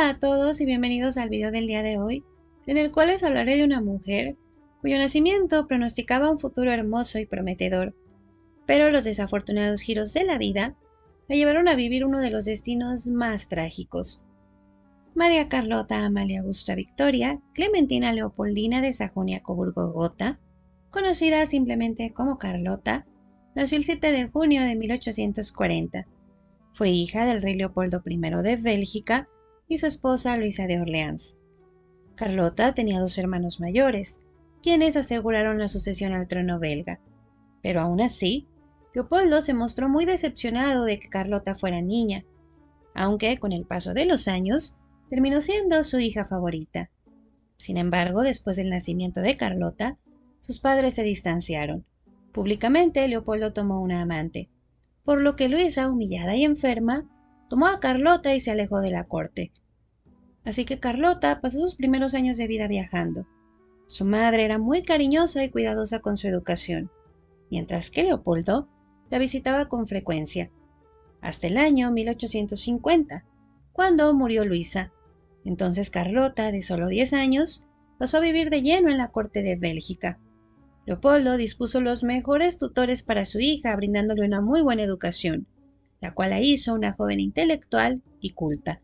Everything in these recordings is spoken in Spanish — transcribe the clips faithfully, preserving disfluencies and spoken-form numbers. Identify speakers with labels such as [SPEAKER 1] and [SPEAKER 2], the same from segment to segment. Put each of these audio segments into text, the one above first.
[SPEAKER 1] Hola a todos y bienvenidos al video del día de hoy, en el cual les hablaré de una mujer cuyo nacimiento pronosticaba un futuro hermoso y prometedor, pero los desafortunados giros de la vida la llevaron a vivir uno de los destinos más trágicos. María Carlota Amalia Augusta Victoria Clementina Leopoldina de Sajonia-Coburgo-Gotha, conocida simplemente como Carlota, nació el siete de junio de mil ochocientos cuarenta. Fue hija del rey Leopoldo primero de Bélgica y su esposa Luisa de Orleans. Carlota tenía dos hermanos mayores, quienes aseguraron la sucesión al trono belga, pero aún así, Leopoldo se mostró muy decepcionado de que Carlota fuera niña, aunque con el paso de los años terminó siendo su hija favorita. Sin embargo, después del nacimiento de Carlota, sus padres se distanciaron. Públicamente, Leopoldo tomó una amante, por lo que Luisa, humillada y enferma, tomó a Carlota y se alejó de la corte. Así que Carlota pasó sus primeros años de vida viajando. Su madre era muy cariñosa y cuidadosa con su educación, mientras que Leopoldo la visitaba con frecuencia, hasta el año mil ochocientos cincuenta, cuando murió Luisa. Entonces Carlota, de solo diez años, pasó a vivir de lleno en la corte de Bélgica. Leopoldo dispuso los mejores tutores para su hija, brindándole una muy buena educación, la cual la hizo una joven intelectual y culta.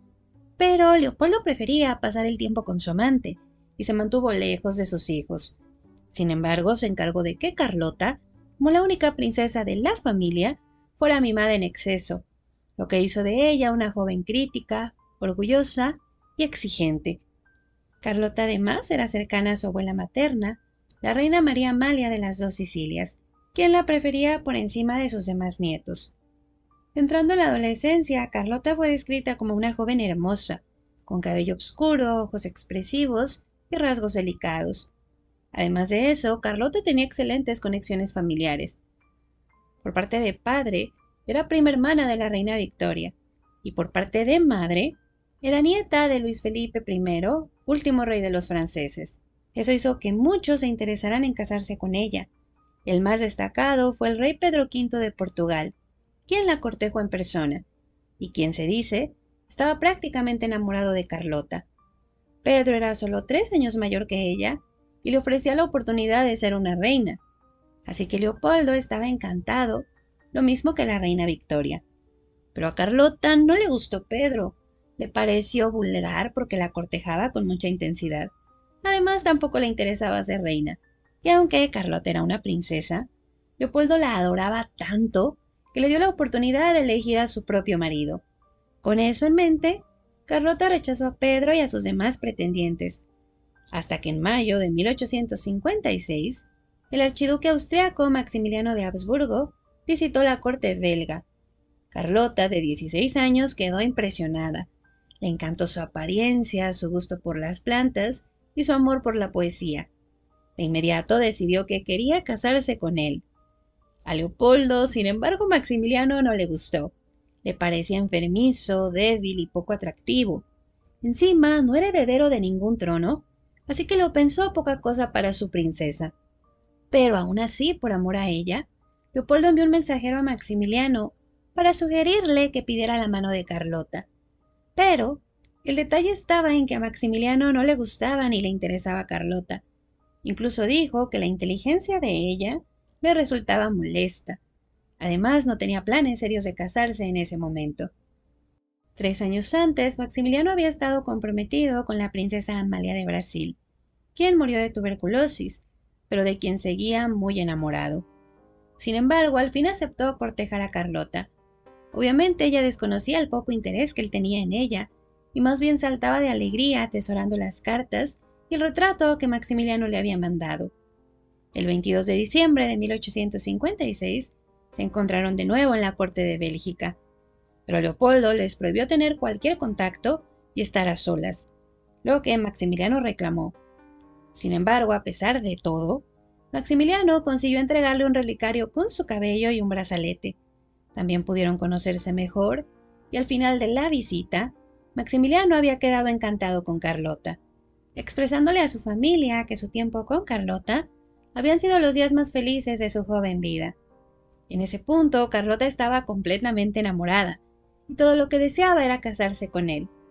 [SPEAKER 1] Pero Leopoldo prefería pasar el tiempo con su amante y se mantuvo lejos de sus hijos. Sin embargo, se encargó de que Carlota, como la única princesa de la familia, fuera mimada en exceso, lo que hizo de ella una joven crítica, orgullosa y exigente. Carlota además era cercana a su abuela materna, la reina María Amalia de las dos Sicilias, quien la prefería por encima de sus demás nietos. Entrando en la adolescencia, Carlota fue descrita como una joven hermosa, con cabello oscuro, ojos expresivos y rasgos delicados. Además de eso, Carlota tenía excelentes conexiones familiares. Por parte de padre, era prima hermana de la reina Victoria, y por parte de madre, era nieta de Luis Felipe primero, último rey de los franceses. Eso hizo que muchos se interesaran en casarse con ella. El más destacado fue el rey Pedro quinto de Portugal, quien la cortejó en persona, y quien se dice estaba prácticamente enamorado de Carlota. Pedro era solo tres años mayor que ella, y le ofrecía la oportunidad de ser una reina. Así que Leopoldo estaba encantado, lo mismo que la reina Victoria. Pero a Carlota no le gustó Pedro, le pareció vulgar porque la cortejaba con mucha intensidad. Además, tampoco le interesaba ser reina, y aunque Carlota era una princesa, Leopoldo la adoraba tanto que le dio la oportunidad de elegir a su propio marido. Con eso en mente, Carlota rechazó a Pedro y a sus demás pretendientes, hasta que en mayo de mil ochocientos cincuenta y seis, el archiduque austriaco Maximiliano de Habsburgo visitó la corte belga. Carlota, de dieciséis años, quedó impresionada. Le encantó su apariencia, su gusto por las plantas y su amor por la poesía. De inmediato decidió que quería casarse con él. A Leopoldo, sin embargo, Maximiliano no le gustó. Le parecía enfermizo, débil y poco atractivo. Encima, no era heredero de ningún trono, así que lo pensó poca cosa para su princesa. Pero aún así, por amor a ella, Leopoldo envió un mensajero a Maximiliano para sugerirle que pidiera la mano de Carlota. Pero el detalle estaba en que a Maximiliano no le gustaba ni le interesaba Carlota. Incluso dijo que la inteligencia de ella le resultaba molesta. Además, no tenía planes serios de casarse en ese momento. Tres años antes, Maximiliano había estado comprometido con la princesa Amalia de Brasil, quien murió de tuberculosis, pero de quien seguía muy enamorado. Sin embargo, al fin aceptó cortejar a Carlota. Obviamente ella desconocía el poco interés que él tenía en ella, y más bien saltaba de alegría atesorando las cartas y el retrato que Maximiliano le había mandado. El veintidós de diciembre de mil ochocientos cincuenta y seis se encontraron de nuevo en la corte de Bélgica, pero Leopoldo les prohibió tener cualquier contacto y estar a solas, lo que Maximiliano reclamó. Sin embargo, a pesar de todo, Maximiliano consiguió entregarle un relicario con su cabello y un brazalete. También pudieron conocerse mejor, y al final de la visita, Maximiliano había quedado encantado con Carlota, expresándole a su familia que su tiempo con Carlota habían sido los días más felices de su joven vida. En ese punto, Carlota estaba completamente enamorada, y todo lo que deseaba era casarse con él.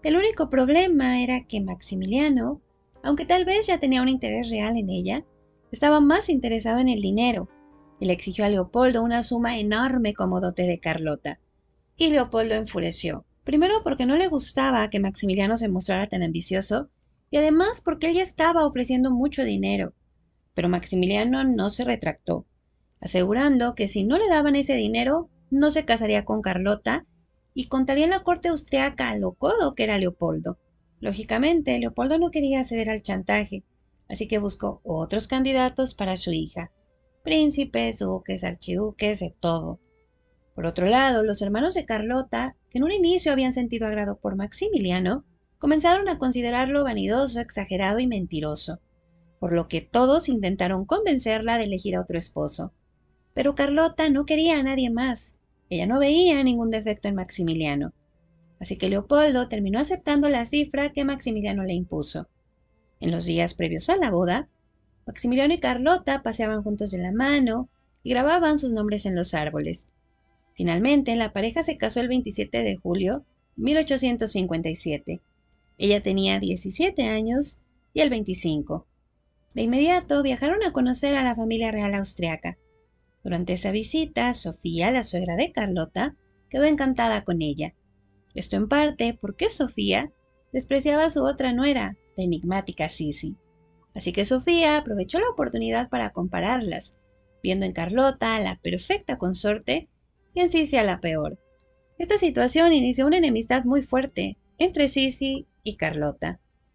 [SPEAKER 1] El único problema era que Maximiliano, aunque tal vez ya tenía un interés real en ella, estaba más interesado en el dinero y le exigió a Leopoldo una suma enorme como dote de Carlota. Y Leopoldo enfureció, primero porque no le gustaba que Maximiliano se mostrara tan ambicioso y además porque él ya estaba ofreciendo mucho dinero. Pero Maximiliano no se retractó, asegurando que si no le daban ese dinero, no se casaría con Carlota y contaría en la corte austriaca a lo codo que era Leopoldo. Lógicamente, Leopoldo no quería ceder al chantaje, así que buscó otros candidatos para su hija, príncipes, duques, archiduques, de todo. Por otro lado, los hermanos de Carlota, que en un inicio habían sentido agrado por Maximiliano, comenzaron a considerarlo vanidoso, exagerado y mentiroso, por lo que todos intentaron convencerla de elegir a otro esposo. Pero Carlota no quería a nadie más. Ella no veía ningún defecto en Maximiliano. Así que Leopoldo terminó aceptando la cifra que Maximiliano le impuso. En los días previos a la boda, Maximiliano y Carlota paseaban juntos de la mano y grababan sus nombres en los árboles. Finalmente, la pareja se casó el veintisiete de julio de mil ochocientos cincuenta y siete. Ella tenía diecisiete años y él veinticinco. De inmediato viajaron a conocer a la familia real austriaca. Durante esa visita, Sofía, la suegra de Carlota, quedó encantada con ella. Esto en parte porque Sofía despreciaba a su otra nuera, la enigmática Sisi. Así que Sofía aprovechó la oportunidad para compararlas, viendo en Carlota a la perfecta consorte y en Sisi a la peor. Esta situación inició una enemistad muy fuerte entre Sisi y Carlota.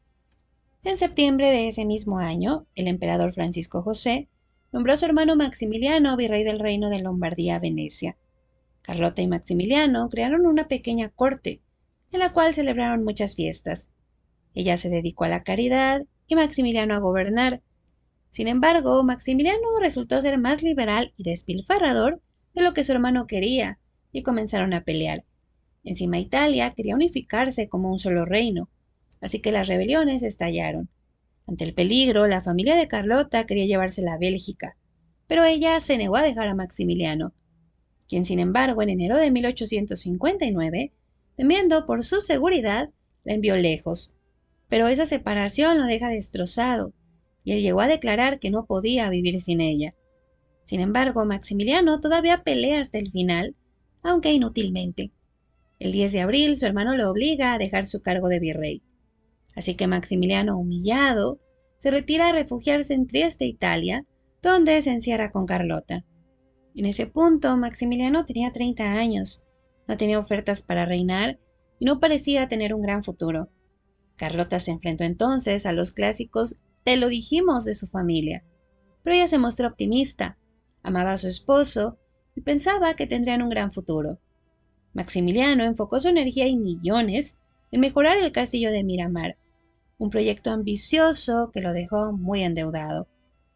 [SPEAKER 1] En septiembre de ese mismo año, el emperador Francisco José nombró a su hermano Maximiliano virrey del reino de Lombardía-Venecia. Carlota y Maximiliano crearon una pequeña corte, en la cual celebraron muchas fiestas. Ella se dedicó a la caridad y Maximiliano a gobernar. Sin embargo, Maximiliano resultó ser más liberal y despilfarrador de lo que su hermano quería, y comenzaron a pelear. Encima Italia quería unificarse como un solo reino, así que las rebeliones estallaron. Ante el peligro, la familia de Carlota quería llevársela a Bélgica, pero ella se negó a dejar a Maximiliano, quien sin embargo en enero de mil ochocientos cincuenta y nueve, temiendo por su seguridad, la envió lejos. Pero esa separación lo deja destrozado, y él llegó a declarar que no podía vivir sin ella. Sin embargo, Maximiliano todavía pelea hasta el final, aunque inútilmente. El diez de abril su hermano lo obliga a dejar su cargo de virrey. Así que Maximiliano, humillado, se retira a refugiarse en Trieste, Italia, donde se encierra con Carlota. En ese punto, Maximiliano tenía treinta años, no tenía ofertas para reinar y no parecía tener un gran futuro. Carlota se enfrentó entonces a los clásicos "te lo dijimos" de su familia, pero ella se mostró optimista, amaba a su esposo y pensaba que tendrían un gran futuro. Maximiliano enfocó su energía y millones en mejorar el castillo de Miramar, un proyecto ambicioso que lo dejó muy endeudado.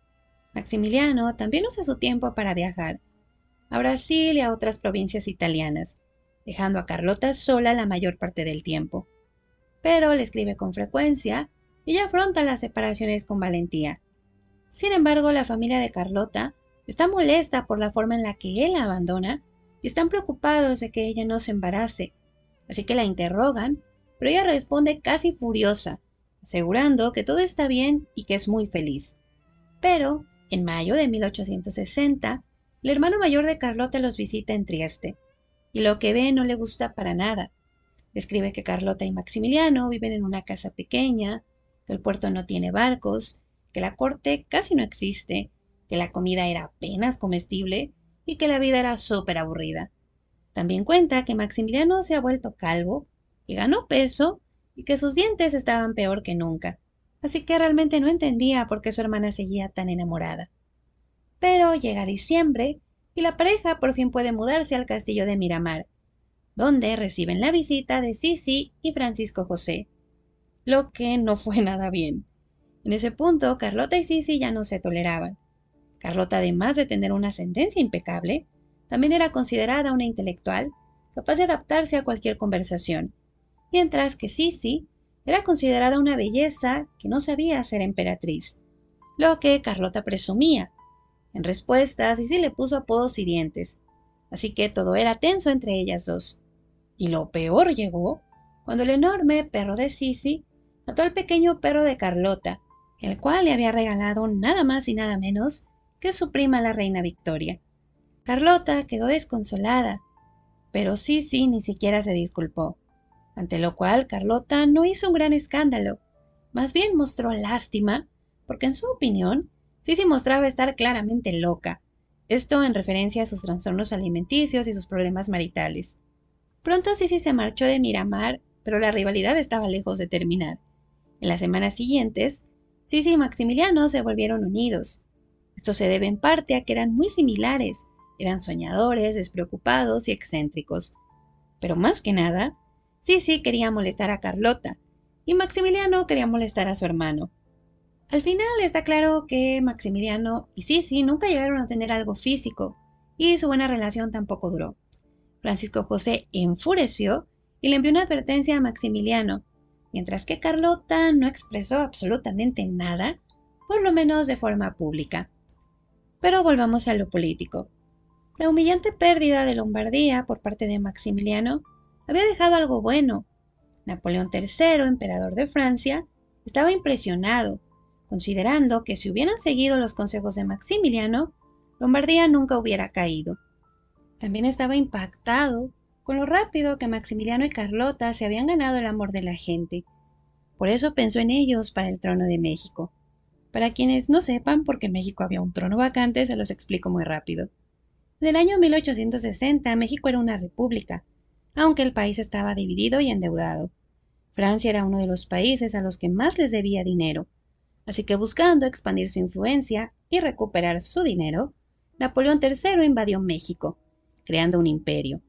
[SPEAKER 1] Maximiliano también usa su tiempo para viajar a Brasil y a otras provincias italianas, dejando a Carlota sola la mayor parte del tiempo. Pero le escribe con frecuencia y ella afronta las separaciones con valentía. Sin embargo, la familia de Carlota está molesta por la forma en la que él la abandona y están preocupados de que ella no se embarace, así que la interrogan, pero ella responde casi furiosa, asegurando que todo está bien y que es muy feliz. Pero, en mayo de mil ochocientos sesenta, el hermano mayor de Carlota los visita en Trieste, y lo que ve no le gusta para nada. Describe que Carlota y Maximiliano viven en una casa pequeña, que el puerto no tiene barcos, que la corte casi no existe, que la comida era apenas comestible y que la vida era súper aburrida. También cuenta que Maximiliano se ha vuelto calvo, que ganó peso y que sus dientes estaban peor que nunca, así que realmente no entendía por qué su hermana seguía tan enamorada. Pero llega diciembre y la pareja por fin puede mudarse al castillo de Miramar, donde reciben la visita de Sisi y Francisco José, lo que no fue nada bien. En ese punto, Carlota y Sisi ya no se toleraban. Carlota, además de tener una ascendencia impecable, también era considerada una intelectual capaz de adaptarse a cualquier conversación, mientras que Sisi era considerada una belleza que no sabía ser emperatriz, lo que Carlota presumía. En respuesta, Sisi le puso apodos hirientes, así que todo era tenso entre ellas dos. Y lo peor llegó cuando el enorme perro de Sisi mató al pequeño perro de Carlota, el cual le había regalado nada más y nada menos que su prima la reina Victoria. Carlota quedó desconsolada, pero Sisi ni siquiera se disculpó, ante lo cual Carlota no hizo un gran escándalo, más bien mostró lástima, porque en su opinión, Sisi mostraba estar claramente loca, esto en referencia a sus trastornos alimenticios y sus problemas maritales. Pronto Sisi se marchó de Miramar, pero la rivalidad estaba lejos de terminar. En las semanas siguientes, Sisi y Maximiliano se volvieron unidos. Esto se debe en parte a que eran muy similares, eran soñadores, despreocupados y excéntricos. Pero más que nada, Sisi quería molestar a Carlota, y Maximiliano quería molestar a su hermano. Al final está claro que Maximiliano y Sisi nunca llegaron a tener algo físico, y su buena relación tampoco duró. Francisco José enfureció y le envió una advertencia a Maximiliano, mientras que Carlota no expresó absolutamente nada, por lo menos de forma pública. Pero volvamos a lo político. La humillante pérdida de Lombardía por parte de Maximiliano había dejado algo bueno. Napoleón tercero, emperador de Francia, estaba impresionado, considerando que si hubieran seguido los consejos de Maximiliano, Lombardía nunca hubiera caído. También estaba impactado con lo rápido que Maximiliano y Carlota se habían ganado el amor de la gente. Por eso pensó en ellos para el trono de México. Para quienes no sepan por qué en México había un trono vacante, se los explico muy rápido. En el año mil ochocientos sesenta, México era una república, aunque el país estaba dividido y endeudado. Francia era uno de los países a los que más les debía dinero, así que buscando expandir su influencia y recuperar su dinero, Napoleón tercero invadió México, creando un imperio.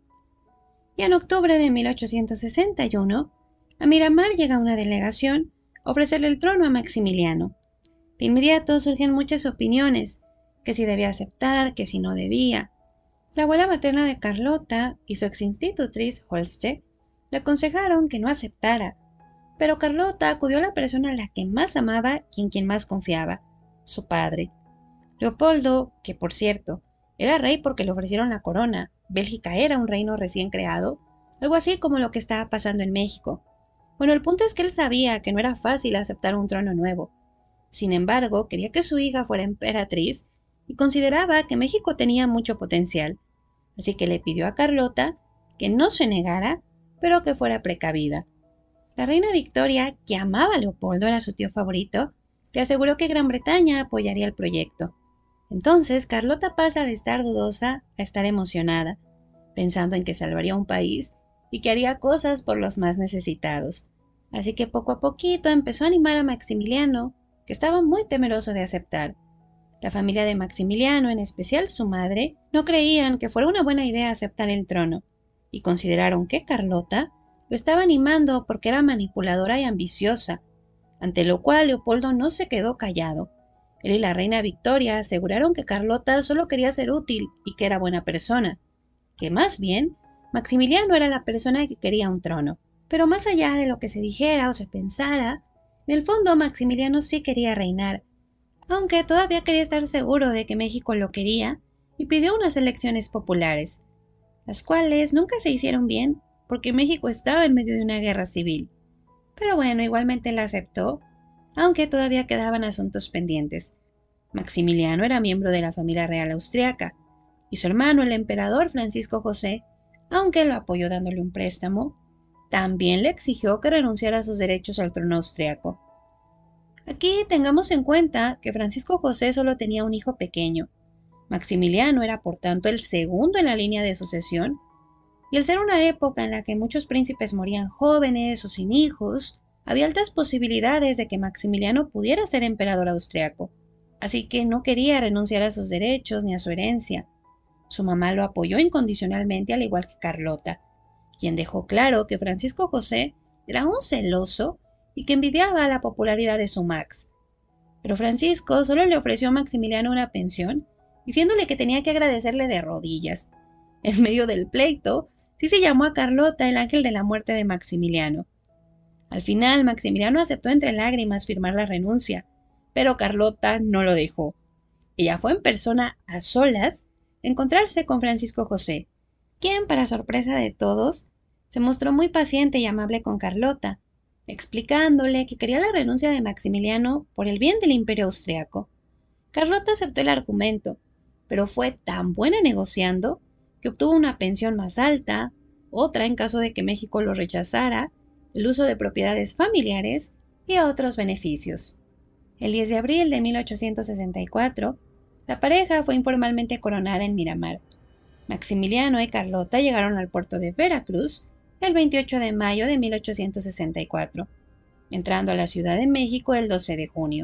[SPEAKER 1] Y en octubre de mil ochocientos sesenta y uno, a Miramar llega una delegación a ofrecerle el trono a Maximiliano. De inmediato surgen muchas opiniones, que si debía aceptar, que si no debía. La abuela materna de Carlota y su ex-institutriz, Holste, le aconsejaron que no aceptara, pero Carlota acudió a la persona a la que más amaba y en quien más confiaba, su padre. Leopoldo, que por cierto, era rey porque le ofrecieron la corona, Bélgica era un reino recién creado, algo así como lo que estaba pasando en México. Bueno, el punto es que él sabía que no era fácil aceptar un trono nuevo. Sin embargo, quería que su hija fuera emperatriz y consideraba que México tenía mucho potencial, así que le pidió a Carlota que no se negara, pero que fuera precavida. La reina Victoria, que amaba a Leopoldo, era su tío favorito, le aseguró que Gran Bretaña apoyaría el proyecto. Entonces, Carlota pasa de estar dudosa a estar emocionada, pensando en que salvaría un país y que haría cosas por los más necesitados. Así que poco a poquito empezó a animar a Maximiliano, que estaba muy temeroso de aceptar. La familia de Maximiliano, en especial su madre, no creían que fuera una buena idea aceptar el trono, y consideraron que Carlota lo estaba animando porque era manipuladora y ambiciosa, ante lo cual Leopoldo no se quedó callado. Él y la reina Victoria aseguraron que Carlota solo quería ser útil y que era buena persona, que más bien Maximiliano era la persona que quería un trono. Pero más allá de lo que se dijera o se pensara, en el fondo Maximiliano sí quería reinar, aunque todavía quería estar seguro de que México lo quería y pidió unas elecciones populares, las cuales nunca se hicieron bien porque México estaba en medio de una guerra civil. Pero bueno, igualmente la aceptó, aunque todavía quedaban asuntos pendientes. Maximiliano era miembro de la familia real austriaca, y su hermano, el emperador Francisco José, aunque lo apoyó dándole un préstamo, también le exigió que renunciara a sus derechos al trono austriaco. Aquí tengamos en cuenta que Francisco José solo tenía un hijo pequeño. Maximiliano era por tanto el segundo en la línea de sucesión, y al ser una época en la que muchos príncipes morían jóvenes o sin hijos, había altas posibilidades de que Maximiliano pudiera ser emperador austriaco, así que no quería renunciar a sus derechos ni a su herencia. Su mamá lo apoyó incondicionalmente, al igual que Carlota, quien dejó claro que Francisco José era un celoso y que envidiaba la popularidad de su Max. Pero Francisco solo le ofreció a Maximiliano una pensión, diciéndole que tenía que agradecerle de rodillas. En medio del pleito, sí se llamó a Carlota el ángel de la muerte de Maximiliano. Al final, Maximiliano aceptó entre lágrimas firmar la renuncia, pero Carlota no lo dejó. Ella fue en persona, a solas, a encontrarse con Francisco José, quien, para sorpresa de todos, Se mostró muy paciente y amable con Carlota, explicándole que quería la renuncia de Maximiliano por el bien del imperio austriaco. Carlota aceptó el argumento, pero fue tan buena negociando que obtuvo una pensión más alta, otra en caso de que México lo rechazara, el uso de propiedades familiares y otros beneficios. El diez de abril de mil ochocientos sesenta y cuatro, la pareja fue informalmente coronada en Miramar. Maximiliano y Carlota llegaron al puerto de Veracruz el veintiocho de mayo de mil ochocientos sesenta y cuatro, entrando a la Ciudad de México el doce de junio.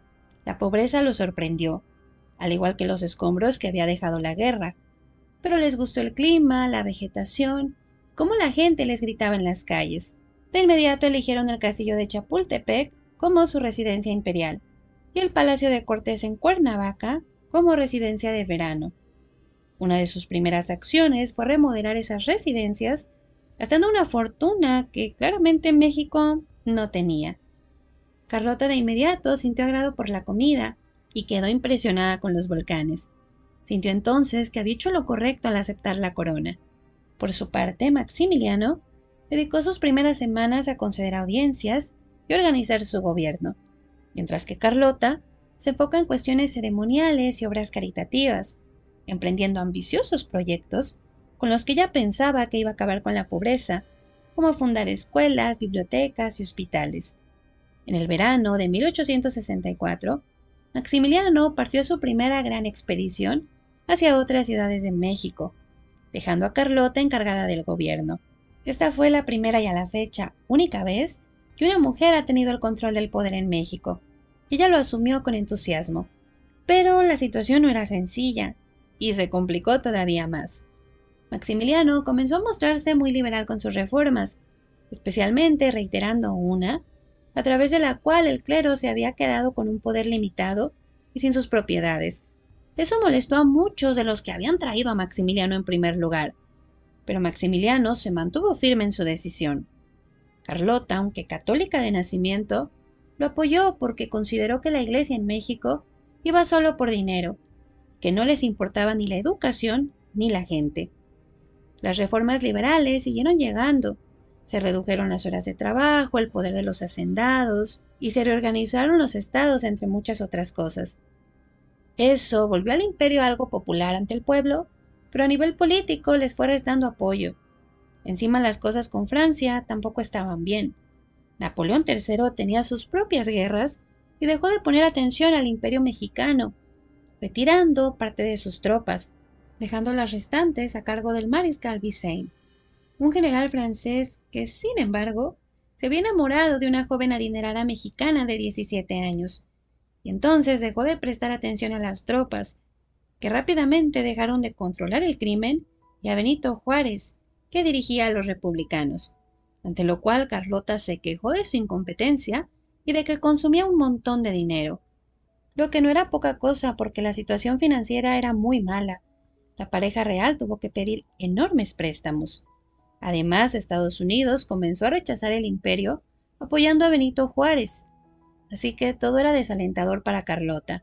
[SPEAKER 1] La pobreza los sorprendió, al igual que los escombros que había dejado la guerra, pero les gustó el clima, la vegetación, cómo la gente les gritaba en las calles. De inmediato eligieron el castillo de Chapultepec como su residencia imperial y el Palacio de Cortés en Cuernavaca como residencia de verano. Una de sus primeras acciones fue remodelar esas residencias, gastando una fortuna que claramente México no tenía. Carlota de inmediato sintió agrado por la comida y quedó impresionada con los volcanes. Sintió entonces que había hecho lo correcto al aceptar la corona. Por su parte, Maximiliano dedicó sus primeras semanas a conceder audiencias y organizar su gobierno, mientras que Carlota se enfoca en cuestiones ceremoniales y obras caritativas, emprendiendo ambiciosos proyectos con los que ella pensaba que iba a acabar con la pobreza, como fundar escuelas, bibliotecas y hospitales. En el verano de mil ochocientos sesenta y cuatro, Maximiliano partió a su primera gran expedición hacia otras ciudades de México, dejando a Carlota encargada del gobierno. Esta fue la primera y a la fecha única vez que una mujer ha tenido el control del poder en México. Ella lo asumió con entusiasmo, pero la situación no era sencilla y se complicó todavía más. Maximiliano comenzó a mostrarse muy liberal con sus reformas, especialmente reiterando una, a través de la cual el clero se había quedado con un poder limitado y sin sus propiedades. Eso molestó a muchos de los que habían traído a Maximiliano en primer lugar, pero Maximiliano se mantuvo firme en su decisión. Carlota, aunque católica de nacimiento, lo apoyó porque consideró que la Iglesia en México iba solo por dinero, que no les importaba ni la educación ni la gente. Las reformas liberales siguieron llegando. Se redujeron las horas de trabajo, el poder de los hacendados y se reorganizaron los estados, entre muchas otras cosas. Eso volvió al imperio algo popular ante el pueblo, pero a nivel político les fue restando apoyo. Encima las cosas con Francia tampoco estaban bien. Napoleón tercero tenía sus propias guerras y dejó de poner atención al imperio mexicano, retirando parte de sus tropas, dejando las restantes a cargo del mariscal Vicain, un general francés que, sin embargo, se había enamorado de una joven adinerada mexicana de diecisiete años, y entonces dejó de prestar atención a las tropas, que rápidamente dejaron de controlar el crimen, y a Benito Juárez, que dirigía a los republicanos, ante lo cual Carlota se quejó de su incompetencia y de que consumía un montón de dinero, lo que no era poca cosa porque la situación financiera era muy mala. La pareja real tuvo que pedir enormes préstamos. Además, Estados Unidos comenzó a rechazar el imperio apoyando a Benito Juárez, así que todo era desalentador para Carlota.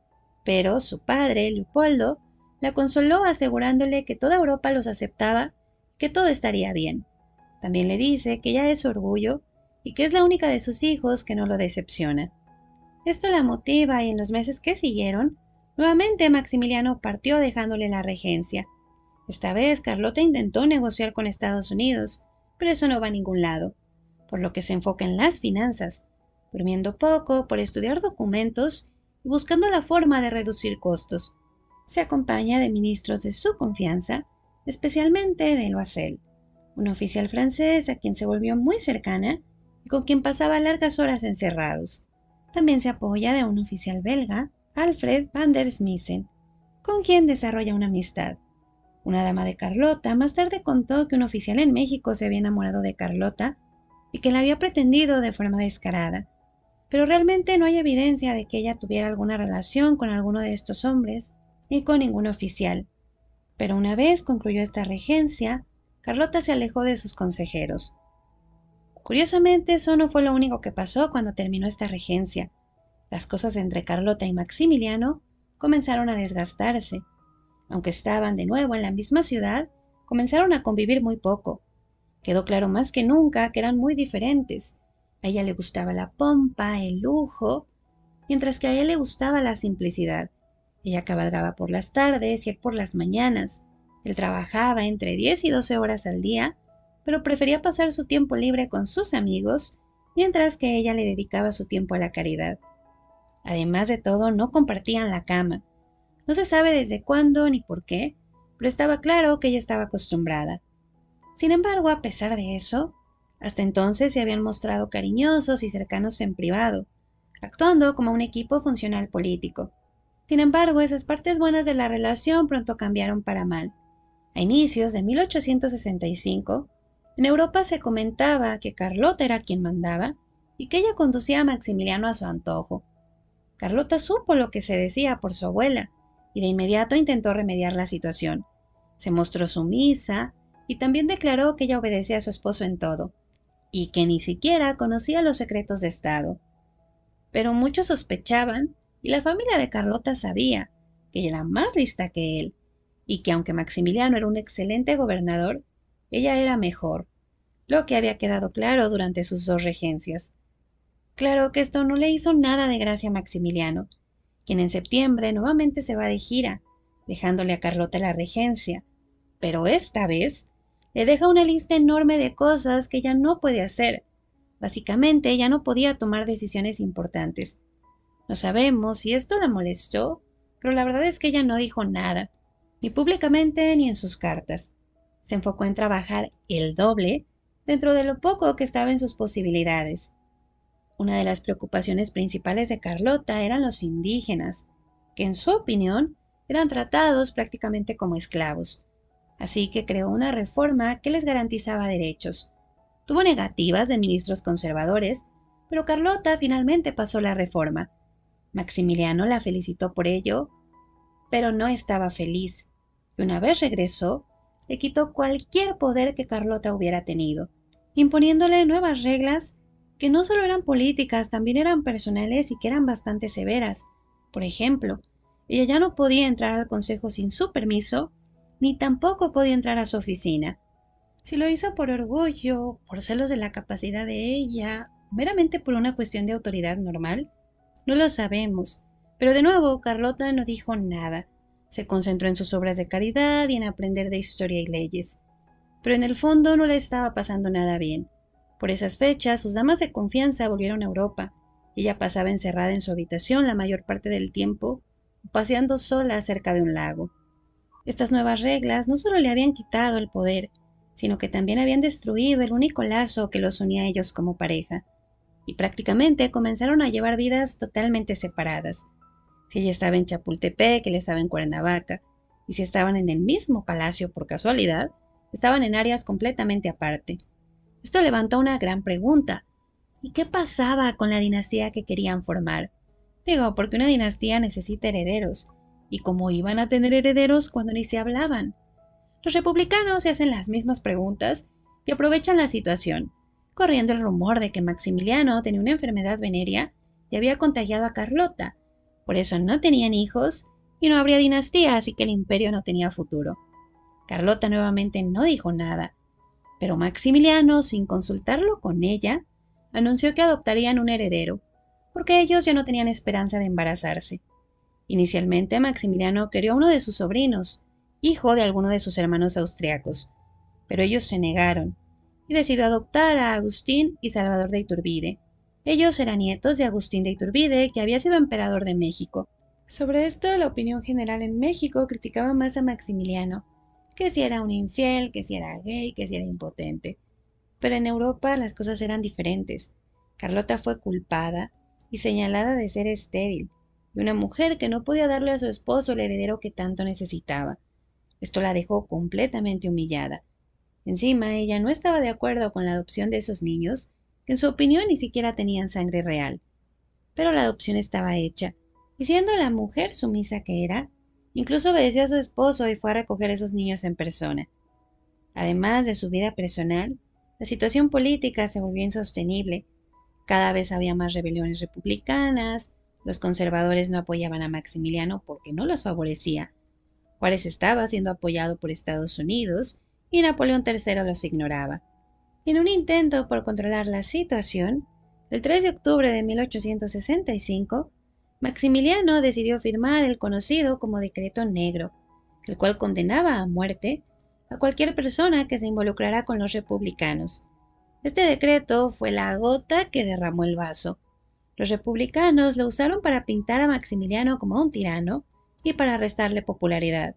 [SPEAKER 1] Pero su padre, Leopoldo, la consoló asegurándole que toda Europa los aceptaba, que todo estaría bien. También le dice que ella es su orgullo y que es la única de sus hijos que no lo decepciona. Esto la motiva y en los meses que siguieron, nuevamente Maximiliano partió dejándole la regencia. Esta vez Carlota intentó negociar con Estados Unidos, pero eso no va a ningún lado, por lo que se enfoca en las finanzas, durmiendo poco por estudiar documentos y buscando la forma de reducir costos. Se acompaña de ministros de su confianza, especialmente de Loisel, un oficial francés a quien se volvió muy cercana y con quien pasaba largas horas encerrados. También se apoya de un oficial belga, Alfred van der Smissen, con quien desarrolla una amistad. Una dama de Carlota más tarde contó que un oficial en México se había enamorado de Carlota y que la había pretendido de forma descarada, pero realmente no hay evidencia de que ella tuviera alguna relación con alguno de estos hombres ni con ningún oficial. Pero una vez concluyó esta regencia, Carlota se alejó de sus consejeros. Curiosamente, eso no fue lo único que pasó cuando terminó esta regencia. Las cosas entre Carlota y Maximiliano comenzaron a desgastarse. Aunque estaban de nuevo en la misma ciudad, comenzaron a convivir muy poco. Quedó claro más que nunca que eran muy diferentes. A ella le gustaba la pompa, el lujo, mientras que a él le gustaba la simplicidad. Ella cabalgaba por las tardes y él por las mañanas. Él trabajaba entre diez y doce horas al día, pero prefería pasar su tiempo libre con sus amigos, mientras que ella le dedicaba su tiempo a la caridad. Además de todo, no compartían la cama. No se sabe desde cuándo ni por qué, pero estaba claro que ella estaba acostumbrada. Sin embargo, a pesar de eso, hasta entonces se habían mostrado cariñosos y cercanos en privado, actuando como un equipo funcional político. Sin embargo, esas partes buenas de la relación pronto cambiaron para mal. A inicios de mil ochocientos sesenta y cinco, en Europa se comentaba que Carlota era quien mandaba y que ella conducía a Maximiliano a su antojo. Carlota supo lo que se decía por su abuela y de inmediato intentó remediar la situación. Se mostró sumisa y también declaró que ella obedecía a su esposo en todo y que ni siquiera conocía los secretos de Estado. Pero muchos sospechaban, y la familia de Carlota sabía, que ella era más lista que él, y que aunque Maximiliano era un excelente gobernador, ella era mejor, lo que había quedado claro durante sus dos regencias. Claro que esto no le hizo nada de gracia a Maximiliano, quien en septiembre nuevamente se va de gira, dejándole a Carlota la regencia, pero esta vez le deja una lista enorme de cosas que ella no puede hacer. Básicamente, ella no podía tomar decisiones importantes. No sabemos si esto la molestó, pero la verdad es que ella no dijo nada, ni públicamente ni en sus cartas. Se enfocó en trabajar el doble dentro de lo poco que estaba en sus posibilidades. Una de las preocupaciones principales de Carlota eran los indígenas, que en su opinión eran tratados prácticamente como esclavos. Así que creó una reforma que les garantizaba derechos. Tuvo negativas de ministros conservadores, pero Carlota finalmente pasó la reforma. Maximiliano la felicitó por ello, pero no estaba feliz, y una vez regresó, le quitó cualquier poder que Carlota hubiera tenido, imponiéndole nuevas reglas que no solo eran políticas, también eran personales y que eran bastante severas. Por ejemplo, ella ya no podía entrar al consejo sin su permiso, ni tampoco podía entrar a su oficina. Si lo hizo por orgullo, por celos de la capacidad de ella, meramente por una cuestión de autoridad normal, no lo sabemos. Pero de nuevo, Carlota no dijo nada. Se concentró en sus obras de caridad y en aprender de historia y leyes. Pero en el fondo no le estaba pasando nada bien. Por esas fechas, sus damas de confianza volvieron a Europa. Y ella pasaba encerrada en su habitación la mayor parte del tiempo, paseando sola cerca de un lago. Estas nuevas reglas no solo le habían quitado el poder, sino que también habían destruido el único lazo que los unía a ellos como pareja, y prácticamente comenzaron a llevar vidas totalmente separadas. Si ella estaba en Chapultepec, él estaba en Cuernavaca, y si estaban en el mismo palacio por casualidad, estaban en áreas completamente aparte. Esto levantó una gran pregunta. ¿Y qué pasaba con la dinastía que querían formar? Digo, porque una dinastía necesita herederos, y cómo iban a tener herederos cuando ni se hablaban. Los republicanos se hacen las mismas preguntas y aprovechan la situación, corriendo el rumor de que Maximiliano tenía una enfermedad venérea y había contagiado a Carlota. Por eso no tenían hijos y no habría dinastía, así que el imperio no tenía futuro. Carlota nuevamente no dijo nada, pero Maximiliano, sin consultarlo con ella, anunció que adoptarían un heredero, porque ellos ya no tenían esperanza de embarazarse. Inicialmente Maximiliano quería a uno de sus sobrinos, hijo de alguno de sus hermanos austriacos, pero ellos se negaron, y decidió adoptar a Agustín y Salvador de Iturbide. Ellos eran nietos de Agustín de Iturbide, que había sido emperador de México. Sobre esto, la opinión general en México criticaba más a Maximiliano, que si era un infiel, que si era gay, que si era impotente. Pero en Europa las cosas eran diferentes. Carlota fue culpada y señalada de ser estéril, y una mujer que no podía darle a su esposo el heredero que tanto necesitaba. Esto la dejó completamente humillada. Encima, ella no estaba de acuerdo con la adopción de esos niños, que en su opinión ni siquiera tenían sangre real. Pero la adopción estaba hecha, y siendo la mujer sumisa que era, incluso obedeció a su esposo y fue a recoger esos niños en persona. Además de su vida personal, la situación política se volvió insostenible. Cada vez había más rebeliones republicanas, los conservadores no apoyaban a Maximiliano porque no los favorecía. Juárez estaba siendo apoyado por Estados Unidos y Napoleón tercero los ignoraba. Y en un intento por controlar la situación, el tres de octubre de mil ochocientos sesenta y cinco, Maximiliano decidió firmar el conocido como Decreto Negro, el cual condenaba a muerte a cualquier persona que se involucrara con los republicanos. Este decreto fue la gota que derramó el vaso. Los republicanos lo usaron para pintar a Maximiliano como un tirano y para restarle popularidad.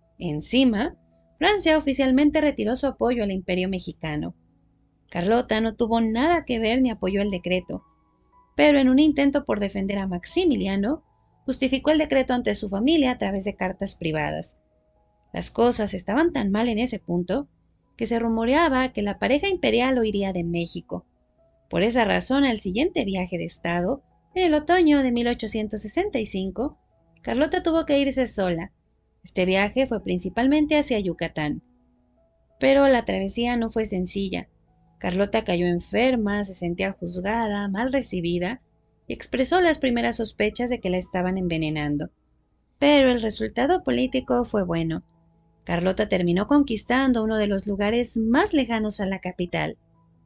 [SPEAKER 1] Encima, Francia oficialmente retiró su apoyo al Imperio mexicano. Carlota no tuvo nada que ver ni apoyó el decreto, pero en un intento por defender a Maximiliano, justificó el decreto ante su familia a través de cartas privadas. Las cosas estaban tan mal en ese punto que se rumoreaba que la pareja imperial huiría de México. Por esa razón, al siguiente viaje de Estado, en el otoño de mil ochocientos sesenta y cinco, Carlota tuvo que irse sola. Este viaje fue principalmente hacia Yucatán. Pero la travesía no fue sencilla. Carlota cayó enferma, se sentía juzgada, mal recibida, y expresó las primeras sospechas de que la estaban envenenando. Pero el resultado político fue bueno. Carlota terminó conquistando uno de los lugares más lejanos a la capital.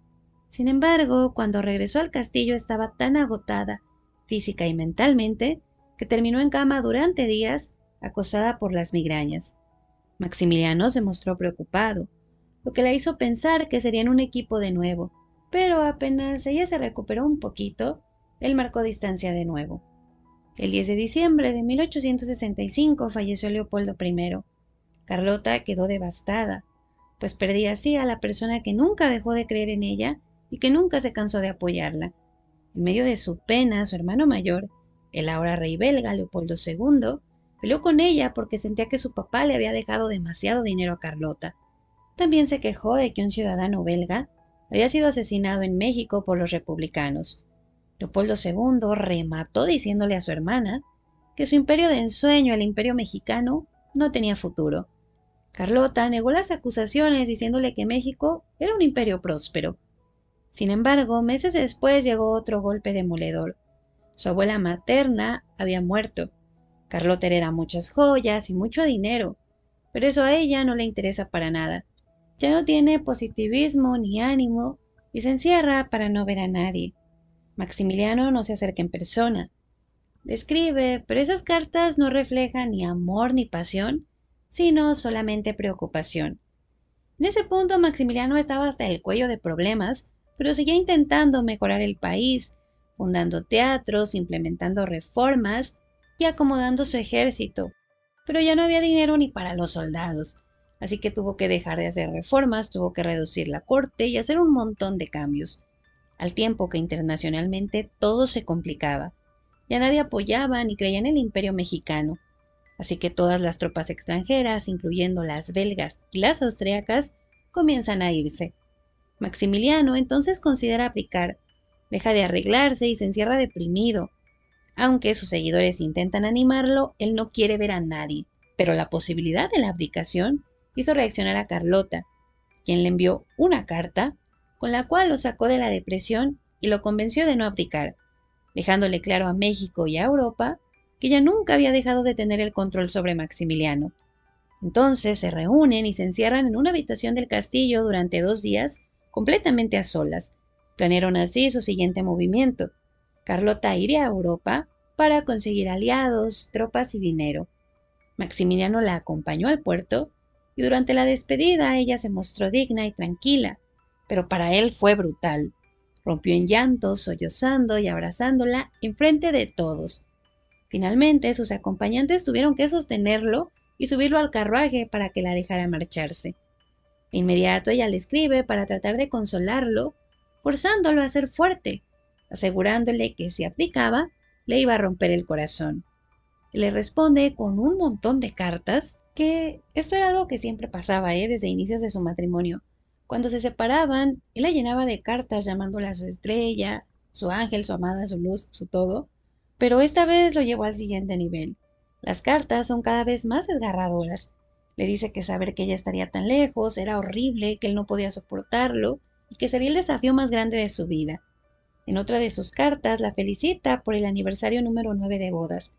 [SPEAKER 1] Sin embargo, cuando regresó al castillo estaba tan agotada, física y mentalmente, que terminó en cama durante días, acosada por las migrañas. Maximiliano se mostró preocupado, lo que la hizo pensar que serían un equipo de nuevo, pero apenas ella se recuperó un poquito, él marcó distancia de nuevo. El diez de diciembre de mil ochocientos sesenta y cinco falleció Leopoldo primero. Carlota quedó devastada, pues perdía así a la persona que nunca dejó de creer en ella y que nunca se cansó de apoyarla. En medio de su pena, su hermano mayor, el ahora rey belga Leopoldo segundo, peleó con ella porque sentía que su papá le había dejado demasiado dinero a Carlota. También se quejó de que un ciudadano belga había sido asesinado en México por los republicanos. Leopoldo segundo remató diciéndole a su hermana que su imperio de ensueño, el imperio mexicano, no tenía futuro. Carlota negó las acusaciones diciéndole que México era un imperio próspero. Sin embargo, meses después llegó otro golpe demoledor. Su abuela materna había muerto. Carlota hereda muchas joyas y mucho dinero, pero eso a ella no le interesa para nada. Ya no tiene positivismo ni ánimo y se encierra para no ver a nadie. Maximiliano no se acerca en persona. Le escribe, pero esas cartas no reflejan ni amor ni pasión, sino solamente preocupación. En ese punto Maximiliano estaba hasta el cuello de problemas, pero seguía intentando mejorar el país, fundando teatros, implementando reformas y acomodando su ejército. Pero ya no había dinero ni para los soldados, así que tuvo que dejar de hacer reformas, tuvo que reducir la corte y hacer un montón de cambios, al tiempo que internacionalmente todo se complicaba. Ya nadie apoyaba ni creía en el imperio mexicano, así que todas las tropas extranjeras, incluyendo las belgas y las austriacas, comienzan a irse. Maximiliano entonces considera abdicar, deja de arreglarse y se encierra deprimido. Aunque sus seguidores intentan animarlo, él no quiere ver a nadie, pero la posibilidad de la abdicación hizo reaccionar a Carlota, quien le envió una carta con la cual lo sacó de la depresión y lo convenció de no abdicar, dejándole claro a México y a Europa que ella nunca había dejado de tener el control sobre Maximiliano. Entonces se reúnen y se encierran en una habitación del castillo durante dos días, completamente a solas. Planearon así su siguiente movimiento. Carlota iría a Europa para conseguir aliados, tropas y dinero. Maximiliano la acompañó al puerto y durante la despedida ella se mostró digna y tranquila, pero para él fue brutal. Rompió en llantos, sollozando y abrazándola enfrente de todos. Finalmente, sus acompañantes tuvieron que sostenerlo y subirlo al carruaje para que la dejara marcharse. De inmediato ella le escribe para tratar de consolarlo, forzándolo a ser fuerte, asegurándole que si abdicaba, le iba a romper el corazón. Le responde con un montón de cartas, que esto era algo que siempre pasaba, ¿eh? Desde inicios de su matrimonio. Cuando se separaban, él la llenaba de cartas llamándola su estrella, su ángel, su amada, su luz, su todo. Pero esta vez lo llevó al siguiente nivel. Las cartas son cada vez más desgarradoras. Le dice que saber que ella estaría tan lejos era horrible, que él no podía soportarlo y que sería el desafío más grande de su vida. En otra de sus cartas la felicita por el aniversario número nueve de bodas,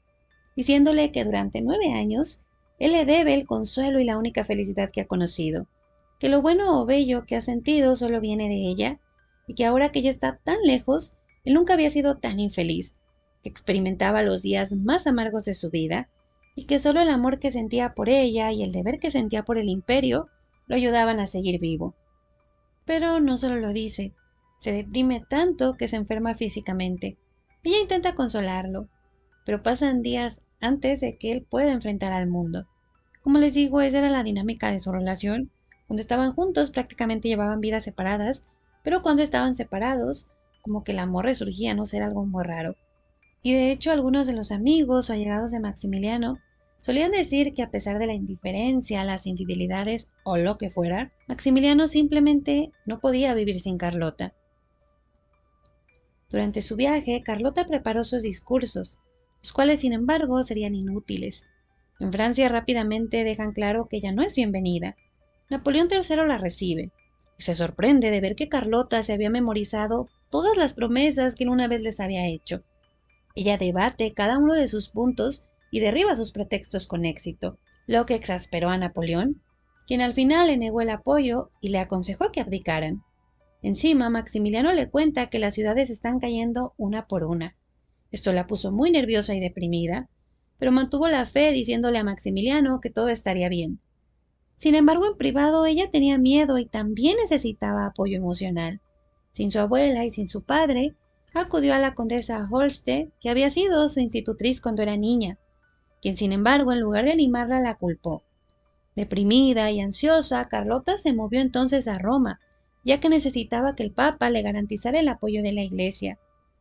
[SPEAKER 1] diciéndole que durante nueve años él le debe el consuelo y la única felicidad que ha conocido. que lo bueno o bello que ha sentido solo viene de ella, y que ahora que ella está tan lejos, él nunca había sido tan infeliz, que experimentaba los días más amargos de su vida, y que solo el amor que sentía por ella y el deber que sentía por el imperio lo ayudaban a seguir vivo. Pero no solo lo dice, se deprime tanto que se enferma físicamente. Ella intenta consolarlo, pero pasan días antes de que él pueda enfrentar al mundo. Como les digo, esa era la dinámica de su relación. Cuando estaban juntos prácticamente llevaban vidas separadas, pero cuando estaban separados, como que el amor resurgía, no ser algo muy raro. Y de hecho algunos de los amigos o allegados de Maximiliano solían decir que a pesar de la indiferencia, las infidelidades o lo que fuera, Maximiliano simplemente no podía vivir sin Carlota. Durante su viaje, Carlota preparó sus discursos, los cuales sin embargo serían inútiles. En Francia rápidamente dejan claro que ella no es bienvenida. Napoleón tercero la recibe y se sorprende de ver que Carlota se había memorizado todas las promesas que él una vez les había hecho. Ella debate cada uno de sus puntos y derriba sus pretextos con éxito, lo que exasperó a Napoleón, quien al final le negó el apoyo y le aconsejó que abdicaran. Encima, Maximiliano le cuenta que las ciudades están cayendo una por una. Esto la puso muy nerviosa y deprimida, pero mantuvo la fe diciéndole a Maximiliano que todo estaría bien. Sin embargo, en privado ella tenía miedo y también necesitaba apoyo emocional. Sin su abuela y sin su padre, acudió a la condesa Holste, que había sido su institutriz cuando era niña, quien sin embargo, en lugar de animarla, la culpó. Deprimida y ansiosa, Carlota se movió entonces a Roma, ya que necesitaba que el Papa le garantizara el apoyo de la Iglesia.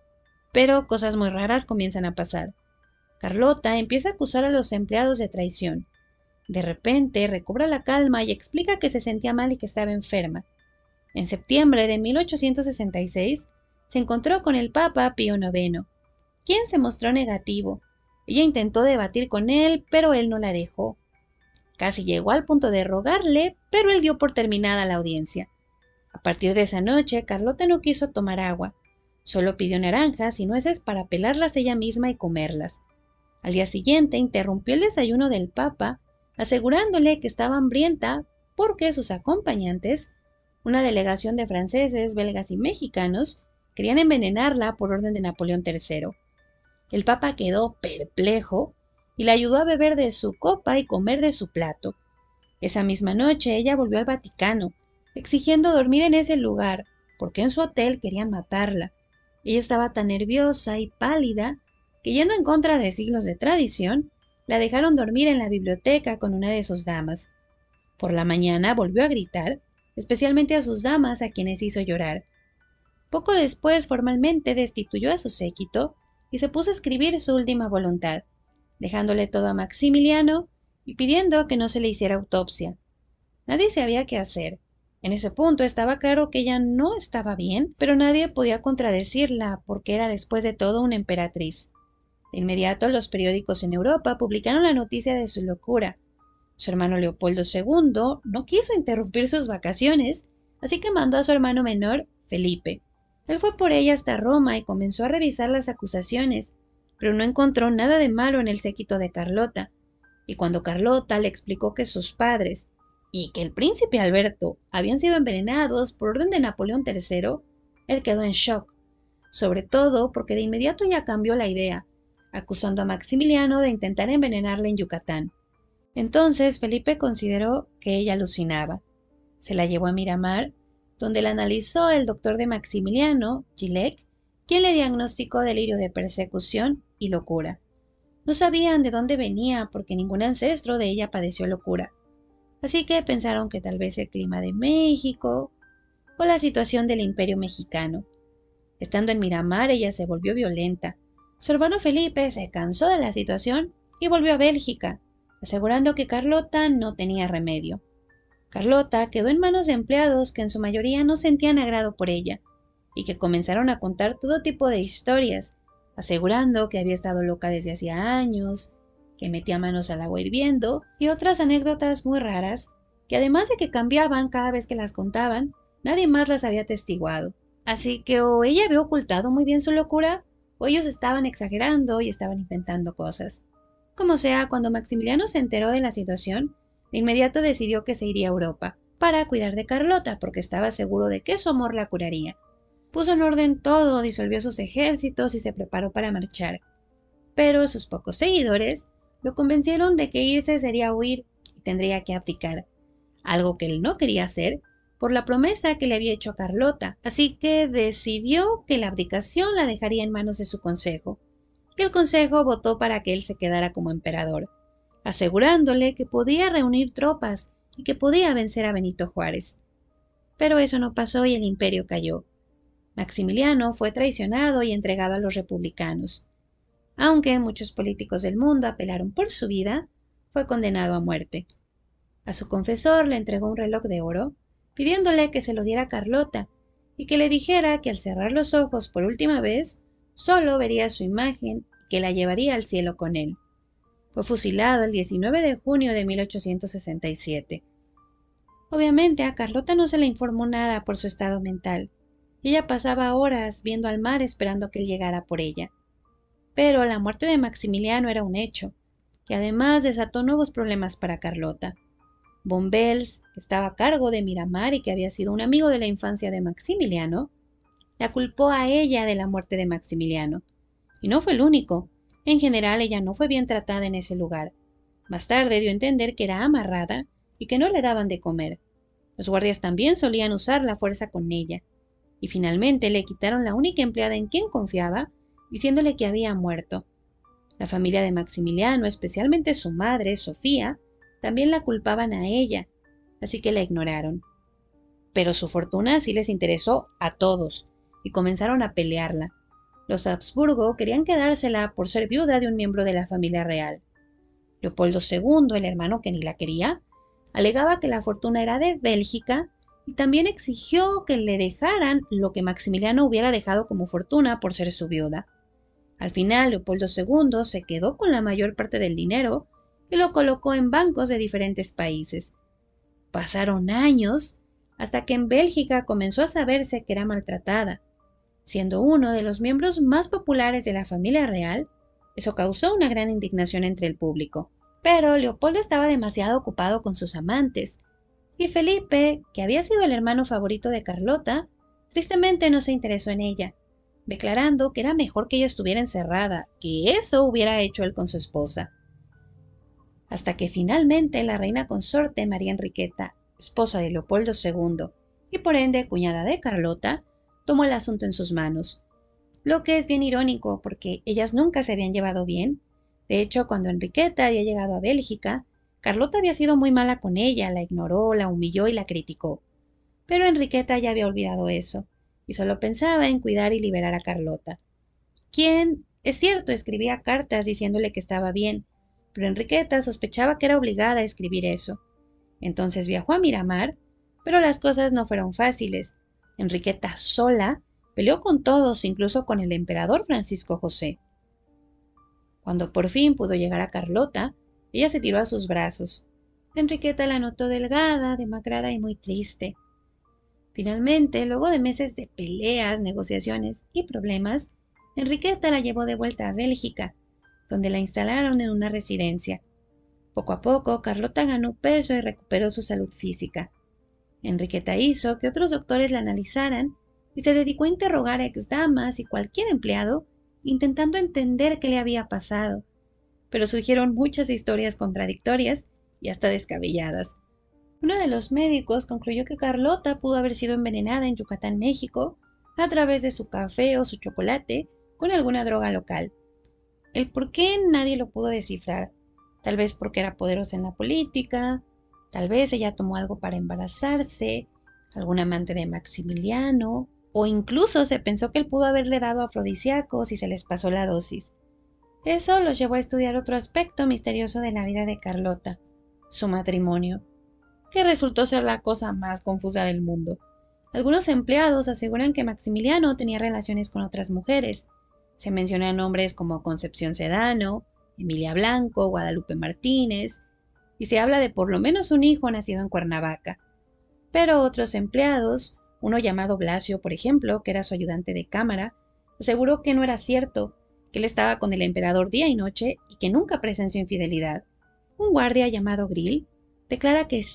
[SPEAKER 1] Pero cosas muy raras comienzan a pasar. Carlota empieza a acusar a los empleados de traición. De repente recobra la calma y explica que se sentía mal y que estaba enferma. En septiembre de mil ochocientos sesenta y seis se encontró con el Papa Pío noveno, quien se mostró negativo. Ella intentó debatir con él, pero él no la dejó. Casi llegó al punto de rogarle, pero él dio por terminada la audiencia. A partir de esa noche, Carlota no quiso tomar agua. Solo pidió naranjas y nueces para pelarlas ella misma y comerlas. Al día siguiente interrumpió el desayuno del Papa, asegurándole que estaba hambrienta porque sus acompañantes, una delegación de franceses, belgas y mexicanos, querían envenenarla por orden de Napoleón tercero. El Papa quedó perplejo y la ayudó a beber de su copa y comer de su plato. Esa misma noche ella volvió al Vaticano, exigiendo dormir en ese lugar, porque en su hotel querían matarla. Ella estaba tan nerviosa y pálida que, yendo en contra de siglos de tradición, la dejaron dormir en la biblioteca con una de sus damas. Por la mañana volvió a gritar, especialmente a sus damas, a quienes hizo llorar. Poco después formalmente destituyó a su séquito y se puso a escribir su última voluntad, dejándole todo a Maximiliano y pidiendo que no se le hiciera autopsia. Nadie sabía qué hacer. En ese punto estaba claro que ella no estaba bien, pero nadie podía contradecirla porque era después de todo una emperatriz. De inmediato los periódicos en Europa publicaron la noticia de su locura. Su hermano Leopoldo segundo no quiso interrumpir sus vacaciones, así que mandó a su hermano menor, Felipe. Él fue por ella hasta Roma y comenzó a revisar las acusaciones, pero no encontró nada de malo en el séquito de Carlota. Y cuando Carlota le explicó que sus padres y que el príncipe Alberto habían sido envenenados por orden de Napoleón tercero, él quedó en shock, sobre todo porque de inmediato ya cambió la idea, acusando a Maximiliano de intentar envenenarla en Yucatán. Entonces Felipe consideró que ella alucinaba. Se la llevó a Miramar, donde la analizó el doctor de Maximiliano, Gilek, quien le diagnosticó delirio de persecución y locura. No sabían de dónde venía porque ningún ancestro de ella padeció locura, así que pensaron que tal vez el clima de México o la situación del Imperio mexicano. Estando en Miramar, ella se volvió violenta. Su hermano Felipe se cansó de la situación y volvió a Bélgica, asegurando que Carlota no tenía remedio. Carlota quedó en manos de empleados que en su mayoría no sentían agrado por ella y que comenzaron a contar todo tipo de historias, asegurando que había estado loca desde hacía años, que metía manos al agua hirviendo y otras anécdotas muy raras que, además de que cambiaban cada vez que las contaban, nadie más las había atestiguado. Así que o ella había ocultado muy bien su locura o ellos estaban exagerando y estaban inventando cosas. Como sea, cuando Maximiliano se enteró de la situación, de inmediato decidió que se iría a Europa. para cuidar de Carlota porque estaba seguro de que su amor la curaría. Puso en orden todo, disolvió sus ejércitos y se preparó para marchar. Pero sus pocos seguidores lo convencieron de que irse sería huir y tendría que abdicar, algo que él no quería hacer por la promesa que le había hecho a Carlota, así que decidió que la abdicación la dejaría en manos de su consejo, y el consejo votó para que él se quedara como emperador, asegurándole que podía reunir tropas y que podía vencer a Benito Juárez. Pero eso no pasó y el imperio cayó. Maximiliano fue traicionado y entregado a los republicanos. Aunque muchos políticos del mundo apelaron por su vida, fue condenado a muerte. A su confesor le entregó un reloj de oro, pidiéndole que se lo diera a Carlota y que le dijera que al cerrar los ojos por última vez, solo vería su imagen y que la llevaría al cielo con él. Fue fusilado el diecinueve de junio de mil ochocientos sesenta y siete. Obviamente a Carlota no se le informó nada por su estado mental. Ella pasaba horas viendo al mar esperando que él llegara por ella. Pero la muerte de Maximiliano era un hecho, que además desató nuevos problemas para Carlota. Bombels, que estaba a cargo de Miramar y que había sido un amigo de la infancia de Maximiliano, la culpó a ella de la muerte de Maximiliano. Y no fue el único. En general, ella no fue bien tratada en ese lugar. Más tarde dio a entender que era amarrada y que no le daban de comer. Los guardias también solían usar la fuerza con ella. Y finalmente le quitaron la única empleada en quien confiaba, diciéndole que había muerto. La familia de Maximiliano, especialmente su madre, Sofía, también la culpaban a ella, así que la ignoraron. Pero su fortuna sí les interesó a todos, y comenzaron a pelearla. Los Habsburgo querían quedársela por ser viuda de un miembro de la familia real. Leopoldo segundo, el hermano que ni la quería, alegaba que la fortuna era de Bélgica y también exigió que le dejaran lo que Maximiliano hubiera dejado como fortuna por ser su viuda. Al final, Leopoldo segundo se quedó con la mayor parte del dinero y lo colocó en bancos de diferentes países. Pasaron años hasta que en Bélgica comenzó a saberse que era maltratada. Siendo uno de los miembros más populares de la familia real, eso causó una gran indignación entre el público. Pero Leopoldo estaba demasiado ocupado con sus amantes, y Felipe, que había sido el hermano favorito de Carlota, tristemente no se interesó en ella, declarando que era mejor que ella estuviera encerrada, que eso hubiera hecho él con su esposa. Hasta que finalmente la reina consorte María Enriqueta, esposa de Leopoldo segundo y por ende cuñada de Carlota, tomó el asunto en sus manos. Lo que es bien irónico porque ellas nunca se habían llevado bien. De hecho, cuando Enriqueta había llegado a Bélgica, Carlota había sido muy mala con ella, la ignoró, la humilló y la criticó. Pero Enriqueta ya había olvidado eso, y solo pensaba en cuidar y liberar a Carlota, quien, es cierto, escribía cartas diciéndole que estaba bien, pero Enriqueta sospechaba que era obligada a escribir eso. Entonces viajó a Miramar, pero las cosas no fueron fáciles. Enriqueta sola peleó con todos, incluso con el emperador Francisco José. Cuando por fin pudo llegar a Carlota, ella se tiró a sus brazos. Enriqueta la notó delgada, demacrada y muy triste. Finalmente, luego de meses de peleas, negociaciones y problemas, Enriqueta la llevó de vuelta a Bélgica, donde la instalaron en una residencia. Poco a poco, Carlota ganó peso y recuperó su salud física. Enriqueta hizo que otros doctores la analizaran y se dedicó a interrogar a exdamas y cualquier empleado, intentando entender qué le había pasado. Pero surgieron muchas historias contradictorias y hasta descabelladas. Uno de los médicos concluyó que Carlota pudo haber sido envenenada en Yucatán, México, a través de su café o su chocolate con alguna droga local. El por qué nadie lo pudo descifrar. Tal vez porque era poderosa en la política, tal vez ella tomó algo para embarazarse, algún amante de Maximiliano, o incluso se pensó que él pudo haberle dado afrodisíacos y se les pasó la dosis. Eso los llevó a estudiar otro aspecto misterioso de la vida de Carlota, su matrimonio, que resultó ser la cosa más confusa del mundo. Algunos empleados aseguran que Maximiliano tenía relaciones con otras mujeres. Se mencionan nombres como Concepción Sedano, Emilia Blanco, Guadalupe Martínez, y se habla de por lo menos un hijo nacido en Cuernavaca. Pero otros empleados, uno llamado Blasio, por ejemplo, que era su ayudante de cámara, aseguró que no era cierto, que él estaba con el emperador día y noche y que nunca presenció infidelidad. Un guardia llamado Grill declara que sí,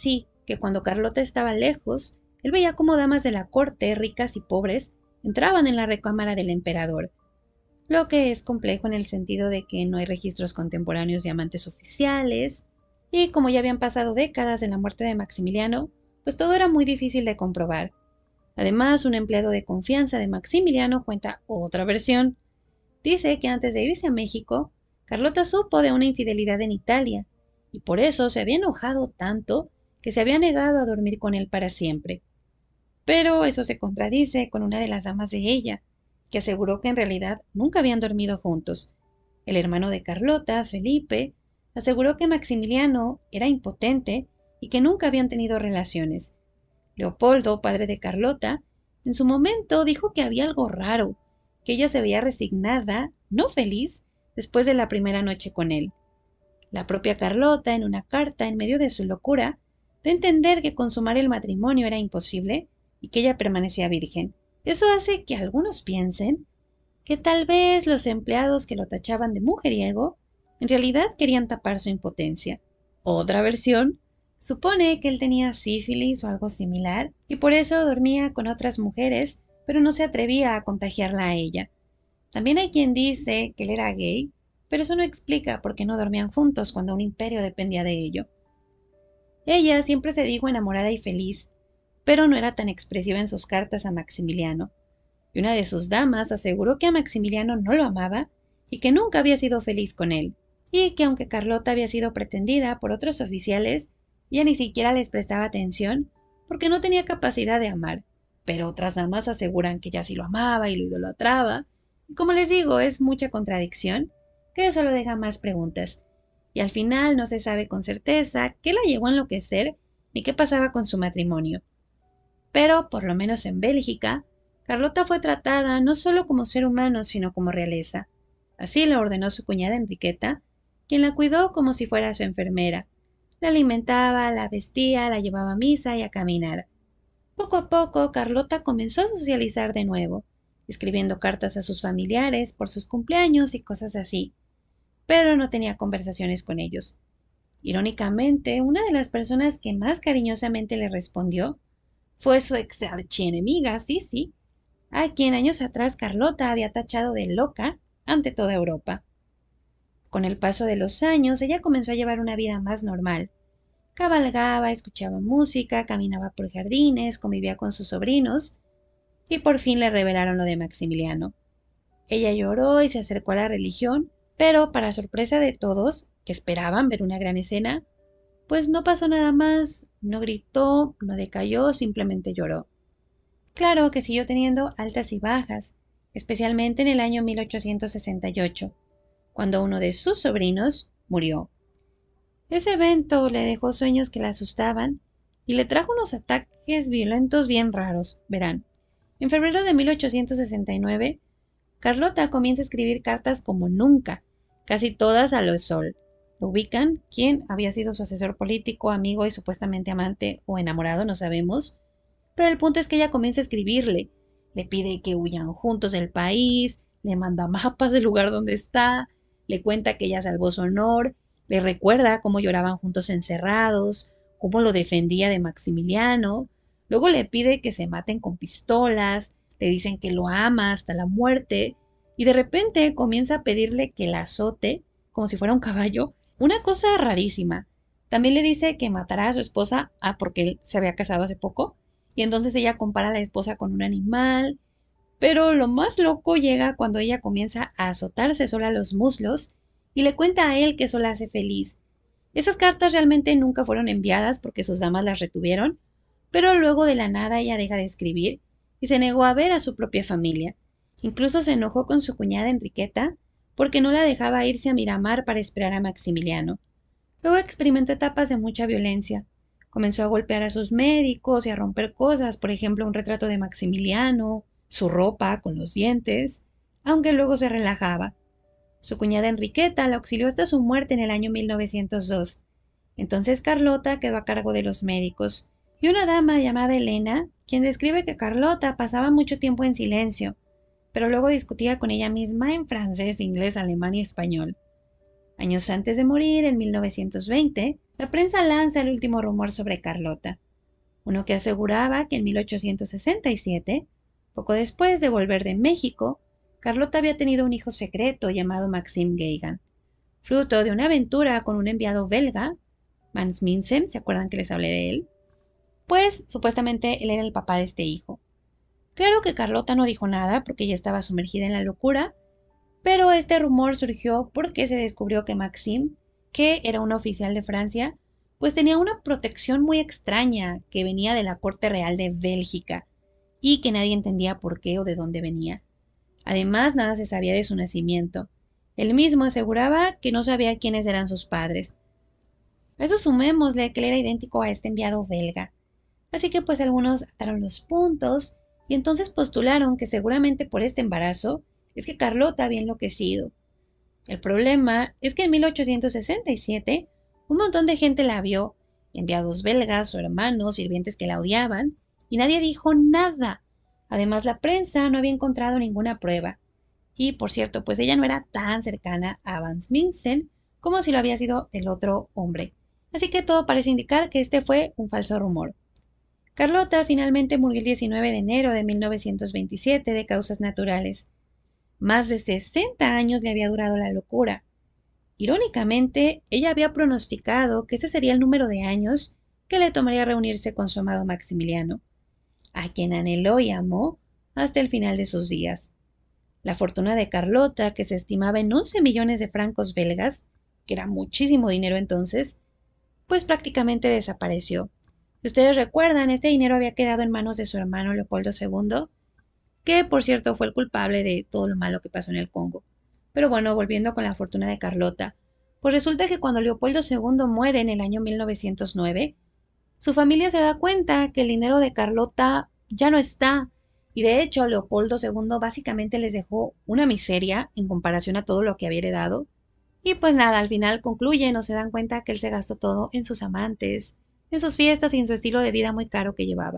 [SPEAKER 1] que cuando Carlota estaba lejos, él veía cómo damas de la corte, ricas y pobres, entraban en la recámara del emperador, lo que es complejo en el sentido de que no hay registros contemporáneos de amantes oficiales, y como ya habían pasado décadas de la muerte de Maximiliano, pues todo era muy difícil de comprobar. Además, un empleado de confianza de Maximiliano cuenta otra versión. Dice que antes de irse a México, Carlota supo de una infidelidad en Italia, y por eso se había enojado tanto que se había negado a dormir con él para siempre. Pero eso se contradice con una de las damas de ella, que aseguró que en realidad nunca habían dormido juntos. El hermano de Carlota, Felipe, aseguró que Maximiliano era impotente y que nunca habían tenido relaciones. Leopoldo, padre de Carlota, en su momento dijo que había algo raro, que ella se veía resignada, no feliz, después de la primera noche con él. La propia Carlota, en una carta en medio de su locura, da a entender que consumar el matrimonio era imposible y que ella permanecía virgen. Eso hace que algunos piensen que tal vez los empleados que lo tachaban de mujeriego en realidad querían tapar su impotencia. Otra versión supone que él tenía sífilis o algo similar y por eso dormía con otras mujeres, pero no se atrevía a contagiarla a ella. También hay quien dice que él era gay, pero eso no explica por qué no dormían juntos cuando un imperio dependía de ello. Ella siempre se dijo enamorada y feliz, pero no era tan expresiva en sus cartas a Maximiliano, y una de sus damas aseguró que a Maximiliano no lo amaba y que nunca había sido feliz con él, y que aunque Carlota había sido pretendida por otros oficiales, ella ni siquiera les prestaba atención porque no tenía capacidad de amar, pero otras damas aseguran que ella sí lo amaba y lo idolatraba, y como les digo, es mucha contradicción, que eso lo deja más preguntas, y al final no se sabe con certeza qué la llevó a enloquecer ni qué pasaba con su matrimonio. Pero, por lo menos en Bélgica, Carlota fue tratada no solo como ser humano, sino como realeza. Así lo ordenó su cuñada Enriqueta, quien la cuidó como si fuera su enfermera. La alimentaba, la vestía, la llevaba a misa y a caminar. Poco a poco, Carlota comenzó a socializar de nuevo, escribiendo cartas a sus familiares por sus cumpleaños y cosas así, pero no tenía conversaciones con ellos. Irónicamente, una de las personas que más cariñosamente le respondió fue su ex archienemiga, Sisi, a quien años atrás Carlota había tachado de loca ante toda Europa. Con el paso de los años, ella comenzó a llevar una vida más normal. Cabalgaba, escuchaba música, caminaba por jardines, convivía con sus sobrinos, y por fin le revelaron lo de Maximiliano. Ella lloró y se acercó a la religión, pero para sorpresa de todos, que esperaban ver una gran escena, pues no pasó nada más, no gritó, no decayó, simplemente lloró. Claro que siguió teniendo altas y bajas, especialmente en el año mil ochocientos sesenta y ocho, cuando uno de sus sobrinos murió. Ese evento le dejó sueños que la asustaban y le trajo unos ataques violentos bien raros, verán. En febrero de mil ochocientos sesenta y nueve, Carlota comienza a escribir cartas como nunca, casi todas a lo Sol. ¿Lo ubican? ¿Quién había sido su asesor político, amigo y supuestamente amante o enamorado? No sabemos. Pero el punto es que ella comienza a escribirle. Le pide que huyan juntos del país, le manda mapas del lugar donde está, le cuenta que ella salvó su honor, le recuerda cómo lloraban juntos encerrados, cómo lo defendía de Maximiliano. Luego le pide que se maten con pistolas, le dicen que lo ama hasta la muerte, y de repente comienza a pedirle que la azote como si fuera un caballo. Una cosa rarísima. También le dice que matará a su esposa, ah, porque él se había casado hace poco, y entonces ella compara a la esposa con un animal. Pero lo más loco llega cuando ella comienza a azotarse sola los muslos y le cuenta a él que eso la hace feliz. Esas cartas realmente nunca fueron enviadas porque sus damas las retuvieron, pero luego de la nada ella deja de escribir y se negó a ver a su propia familia. Incluso se enojó con su cuñada Enriqueta porque no la dejaba irse a Miramar para esperar a Maximiliano. Luego experimentó etapas de mucha violencia. Comenzó a golpear a sus médicos y a romper cosas, por ejemplo, un retrato de Maximiliano, su ropa con los dientes, aunque luego se relajaba. Su cuñada Enriqueta la auxilió hasta su muerte en el año mil novecientos dos. Entonces Carlota quedó a cargo de los médicos, y una dama llamada Elena, quien describe que Carlota pasaba mucho tiempo en silencio, pero luego discutía con ella misma en francés, inglés, alemán y español. Años antes de morir, en mil novecientos veinte, la prensa lanza el último rumor sobre Carlota, uno que aseguraba que en mil ochocientos sesenta y siete, poco después de volver de México, Carlota había tenido un hijo secreto llamado Maxime Guégan, fruto de una aventura con un enviado belga, Mans Minsen, ¿se acuerdan que les hablé de él? Pues supuestamente él era el papá de este hijo. Claro que Carlota no dijo nada porque ella estaba sumergida en la locura, pero este rumor surgió porque se descubrió que Maxime, que era un oficial de Francia, pues tenía una protección muy extraña que venía de la corte real de Bélgica y que nadie entendía por qué o de dónde venía. Además, nada se sabía de su nacimiento. Él mismo aseguraba que no sabía quiénes eran sus padres. A eso sumémosle que él era idéntico a este enviado belga. Así que pues algunos ataron los puntos y entonces postularon que seguramente por este embarazo es que Carlota había enloquecido. El problema es que en mil ochocientos sesenta y siete un montón de gente la vio, enviados belgas o hermanos, sirvientes que la odiaban, y nadie dijo nada. Además, la prensa no había encontrado ninguna prueba. Y, por cierto, pues ella no era tan cercana a Mans Minsen como si lo había sido el otro hombre. Así que todo parece indicar que este fue un falso rumor. Carlota finalmente murió el diecinueve de enero de mil novecientos veintisiete de causas naturales. Más de sesenta años le había durado la locura. Irónicamente, ella había pronosticado que ese sería el número de años que le tomaría reunirse con su amado Maximiliano, a quien anheló y amó hasta el final de sus días. La fortuna de Carlota, que se estimaba en once millones de francos belgas, que era muchísimo dinero entonces, pues prácticamente desapareció. Si ustedes recuerdan, este dinero había quedado en manos de su hermano Leopoldo segundo, que por cierto fue el culpable de todo lo malo que pasó en el Congo. Pero bueno, volviendo con la fortuna de Carlota, pues resulta que cuando Leopoldo segundo muere en el año mil novecientos nueve, su familia se da cuenta que el dinero de Carlota ya no está, y de hecho Leopoldo segundo básicamente les dejó una miseria en comparación a todo lo que había heredado. Y pues nada, al final concluyen o se dan cuenta que él se gastó todo en sus amantes, en sus fiestas y en su estilo de vida muy caro que llevaba.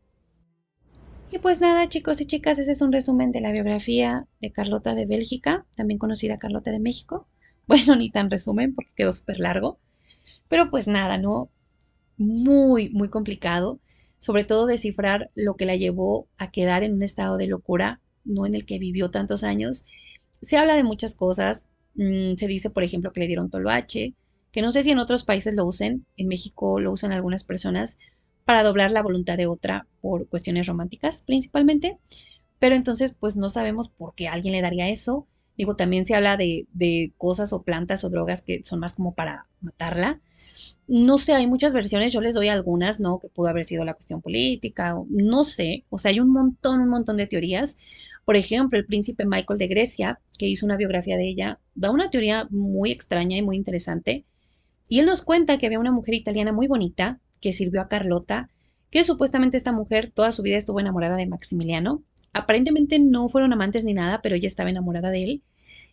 [SPEAKER 1] Y pues nada, chicos y chicas, ese es un resumen de la biografía de Carlota de Bélgica, también conocida Carlota de México. Bueno, ni tan resumen porque quedó súper largo. Pero pues nada, ¿no? Muy, muy complicado. Sobre todo descifrar lo que la llevó a quedar en un estado de locura, no en el que vivió tantos años. Se habla de muchas cosas. Mm, se dice, por ejemplo, que le dieron toloache, que no sé si en otros países lo usen. En México lo usan algunas personas para doblar la voluntad de otra por cuestiones románticas principalmente, pero entonces pues no sabemos por qué alguien le daría eso. Digo, también se habla de, de cosas o plantas o drogas que son más como para matarla. No sé, hay muchas versiones, yo les doy algunas, ¿no? Que pudo haber sido la cuestión política, o, no sé, o sea, hay un montón, un montón de teorías. Por ejemplo, el príncipe Michael de Grecia, que hizo una biografía de ella, da una teoría muy extraña y muy interesante, y él nos cuenta que había una mujer italiana muy bonita que sirvió a Carlota, que supuestamente esta mujer toda su vida estuvo enamorada de Maximiliano. Aparentemente no fueron amantes ni nada, pero ella estaba enamorada de él.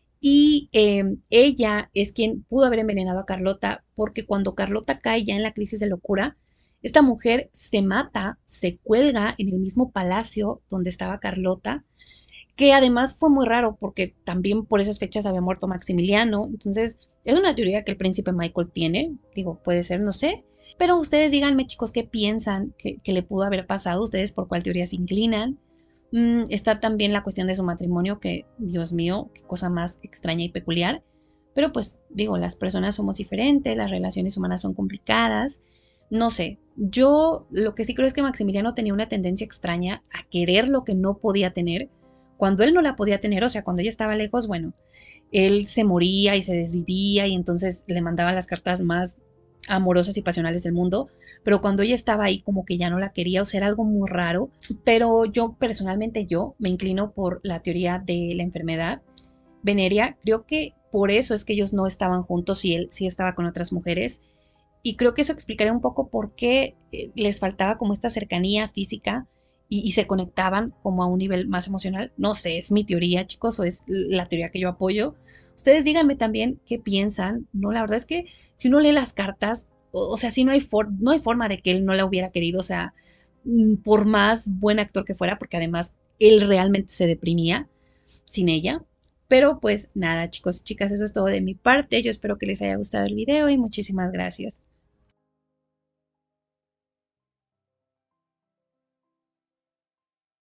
[SPEAKER 1] Y eh, ella es quien pudo haber envenenado a Carlota, porque cuando Carlota cae ya en la crisis de locura, esta mujer se mata, se cuelga en el mismo palacio donde estaba Carlota, que además fue muy raro porque también por esas fechas había muerto Maximiliano. Entonces, es una teoría que el príncipe Michael tiene, digo, puede ser, no sé, pero ustedes díganme, chicos, qué piensan que, que le pudo haber pasado, ustedes por cuál teoría se inclinan. Mm, está también la cuestión de su matrimonio, que, Dios mío, qué cosa más extraña y peculiar. Pero pues digo, las personas somos diferentes, las relaciones humanas son complicadas. No sé, yo lo que sí creo es que Maximiliano tenía una tendencia extraña a querer lo que no podía tener. Cuando él no la podía tener, o sea, cuando ella estaba lejos, bueno, él se moría y se desvivía y entonces le mandaban las cartas más amorosas y pasionales del mundo, pero cuando ella estaba ahí como que ya no la quería, o sea, era algo muy raro. Pero yo personalmente yo me inclino por la teoría de la enfermedad venérea. Creo que por eso es que ellos no estaban juntos y él sí estaba con otras mujeres, y creo que eso explicaría un poco por qué eh, les faltaba como esta cercanía física y, y se conectaban como a un nivel más emocional. No sé, es mi teoría, chicos, o es la teoría que yo apoyo. Ustedes díganme también qué piensan, ¿no? La verdad es que si uno lee las cartas, o, o sea, si no hay, for no hay forma de que él no la hubiera querido, o sea, mm, por más buen actor que fuera, porque además él realmente se deprimía sin ella. Pero pues nada, chicos y chicas, eso es todo de mi parte. Yo espero que les haya gustado el video y muchísimas gracias.